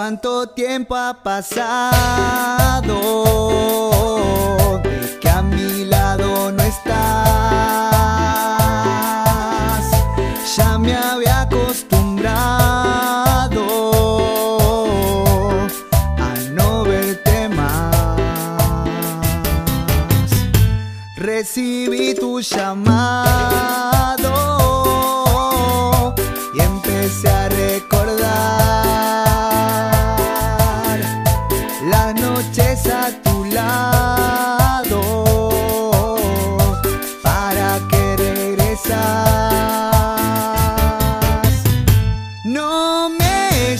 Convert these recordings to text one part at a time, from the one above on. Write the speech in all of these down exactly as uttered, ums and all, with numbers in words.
¿Cuánto tiempo ha pasado de que a mi lado no estás? Ya me había acostumbrado a no verte más. Recibí tu llamado y empecé a recordar las noches a tu lado. ¿Para que regresas? No me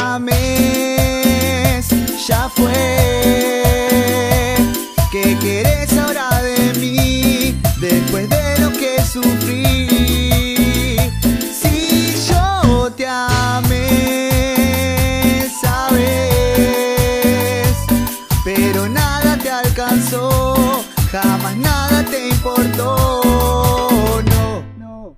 llames, ya fue. ¿Qué querés ahora de mí después de lo que sufrí? Si yo te amé, sabes, pero nada te alcanzó, jamás nada te importó. No, no.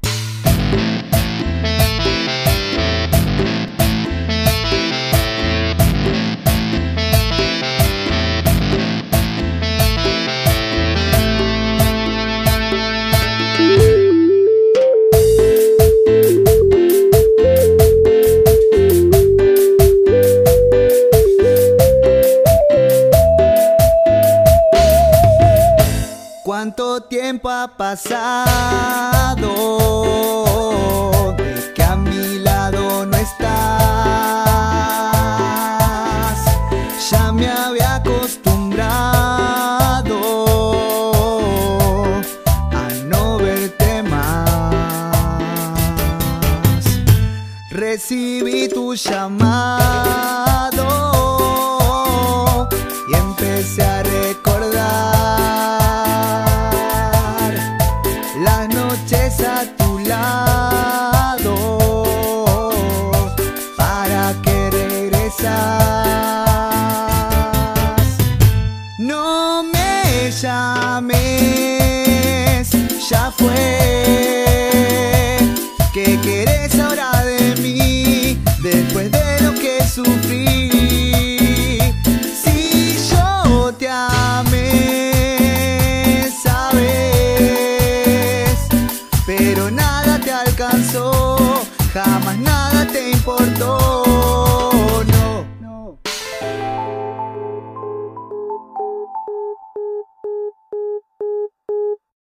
¿Cuánto tiempo ha pasado de que a mi lado no estás? Ya me había acostumbrado a no verte más. Recibí tu llamada